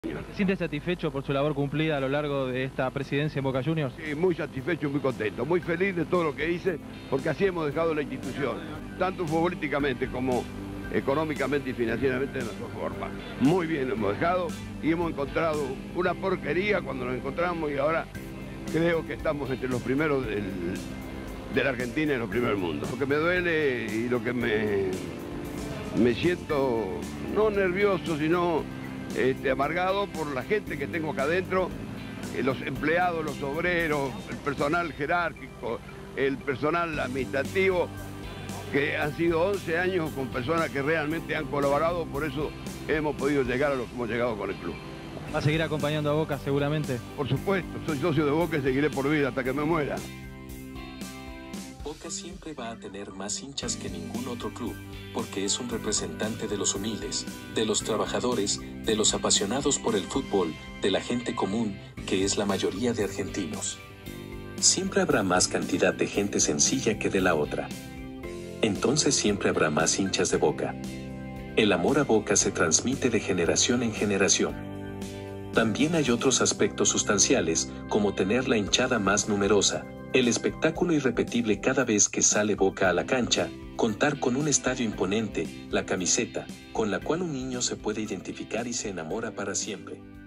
¿Se siente satisfecho por su labor cumplida a lo largo de esta presidencia en Boca Juniors? Sí, muy satisfecho y muy contento, muy feliz de todo lo que hice, porque así hemos dejado la institución, tanto futbolísticamente como económicamente y financieramente de nuestra forma. Muy bien lo hemos dejado y hemos encontrado una porquería cuando nos encontramos y ahora creo que estamos entre los primeros de la Argentina y los primeros del mundo. Lo que me duele y lo que me siento no nervioso, sino amargado por la gente que tengo acá adentro, los empleados, los obreros, el personal jerárquico, el personal administrativo, que han sido 11 años con personas que realmente han colaborado, por eso hemos podido llegar a lo que hemos llegado con el club. ¿Va a seguir acompañando a Boca seguramente? Por supuesto, soy socio de Boca y seguiré por vida hasta que me muera. Boca siempre va a tener más hinchas que ningún otro club, porque es un representante de los humildes, de los trabajadores, de los apasionados por el fútbol, de la gente común, que es la mayoría de argentinos. Siempre habrá más cantidad de gente sencilla que de la otra. Entonces siempre habrá más hinchas de Boca. El amor a Boca se transmite de generación en generación. También hay otros aspectos sustanciales, como tener la hinchada más numerosa, el espectáculo irrepetible cada vez que sale Boca a la cancha, contar con un estadio imponente, la camiseta, con la cual un niño se puede identificar y se enamora para siempre.